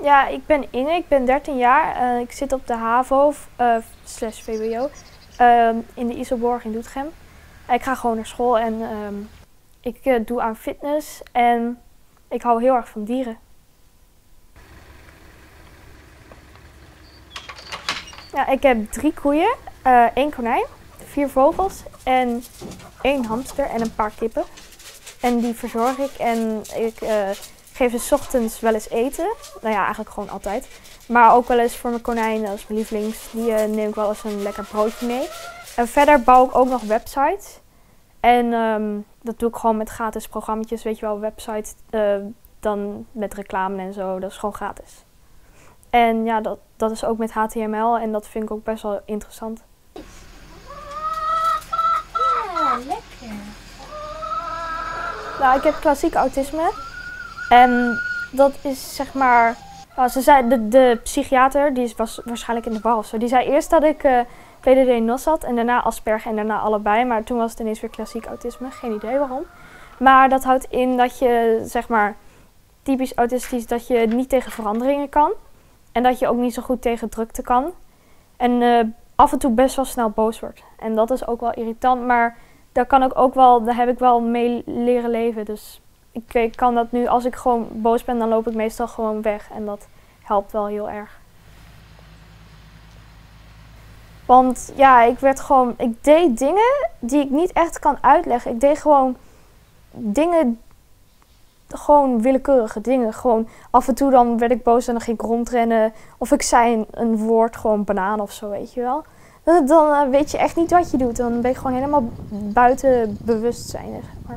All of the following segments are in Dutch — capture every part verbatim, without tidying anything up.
Ja, ik ben Inge, ik ben dertien jaar. Uh, ik zit op de HAVO uh, slash V W O uh, in de Iselborg in Doetinchem. Ik ga gewoon naar school en uh, ik uh, doe aan fitness en ik hou heel erg van dieren. Ja, ik heb drie koeien, uh, één konijn, vier vogels en één hamster en een paar kippen. En die verzorg ik en ik uh, geef ze 's ochtends wel eens eten. Nou ja, eigenlijk gewoon altijd. Maar ook wel eens voor mijn konijn, dat is mijn lievelings, die uh, neem ik wel eens een lekker broodje mee. En verder bouw ik ook nog websites. En um, dat doe ik gewoon met gratis programma's, weet je wel, websites, uh, dan met reclame en zo, dat is gewoon gratis. En ja, dat, dat is ook met H T M L en dat vind ik ook best wel interessant. Ja, lekker. Nou, ik heb klassiek autisme. En dat is zeg maar, nou, ze zei, de, de psychiater, die was waarschijnlijk in de war of zo, die zei eerst dat ik uh, P D D N O S had en daarna Asperger en daarna allebei. Maar toen was het ineens weer klassiek autisme, geen idee waarom. Maar dat houdt in dat je, zeg maar, typisch autistisch, dat je niet tegen veranderingen kan. En dat je ook niet zo goed tegen drukte kan. En uh, af en toe best wel snel boos wordt. En dat is ook wel irritant, maar daar kan ik ook wel, daar heb ik wel mee leren leven. Dus ik, ik kan dat nu, als ik gewoon boos ben, dan loop ik meestal gewoon weg. En dat helpt wel heel erg. Want ja, ik werd gewoon, ik deed dingen die ik niet echt kan uitleggen. Ik deed gewoon dingen, gewoon willekeurige dingen. Gewoon af en toe dan werd ik boos en dan ging ik rondrennen. Of ik zei een, een woord, gewoon banaan of zo, weet je wel. Dan, dan uh, weet je echt niet wat je doet. Dan ben je gewoon helemaal buiten bewustzijn, zeg maar.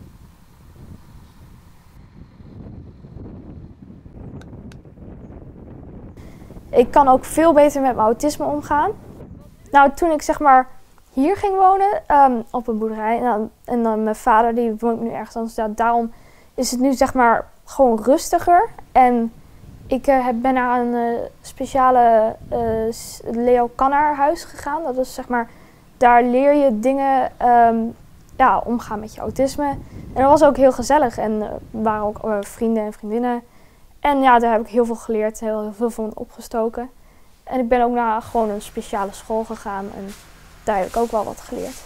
Ik kan ook veel beter met mijn autisme omgaan. Nou, toen ik zeg maar hier ging wonen, um, op een boerderij, en dan, en dan mijn vader die woont nu ergens anders, ja, daarom is het nu zeg maar gewoon rustiger. En ik uh, ben naar een uh, speciale uh, Leo Kanner huis gegaan. Dat is zeg maar, daar leer je dingen, um, ja, omgaan met je autisme. En dat was ook heel gezellig en uh, er waren ook uh, vrienden en vriendinnen. En ja, daar heb ik heel veel geleerd, heel, heel veel van opgestoken. En ik ben ook naar gewoon een speciale school gegaan en daar heb ik ook wel wat geleerd.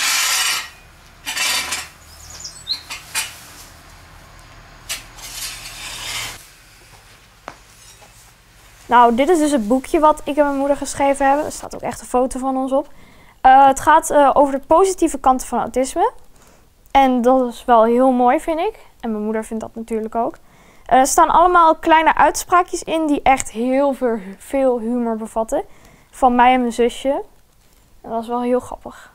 Nou, dit is dus het boekje wat ik en mijn moeder geschreven hebben. Er staat ook echt een foto van ons op. Uh, het gaat uh, over de positieve kanten van autisme. En dat is wel heel mooi, vind ik. En mijn moeder vindt dat natuurlijk ook. Er staan allemaal kleine uitspraakjes in die echt heel veel, veel humor bevatten. Van mij en mijn zusje. En dat is wel heel grappig.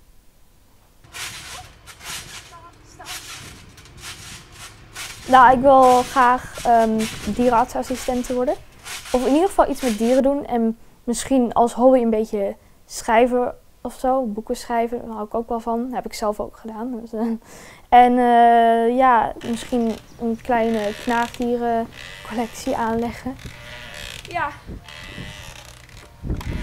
Nou, ik wil graag um, dierenartsassistente worden. Of in ieder geval iets met dieren doen. En misschien als hobby een beetje schrijven of zo. Boeken schrijven, daar hou ik ook wel van. Dat heb ik zelf ook gedaan. Dus, uh, en uh, ja, misschien een kleine knaagdierencollectie aanleggen. Ja.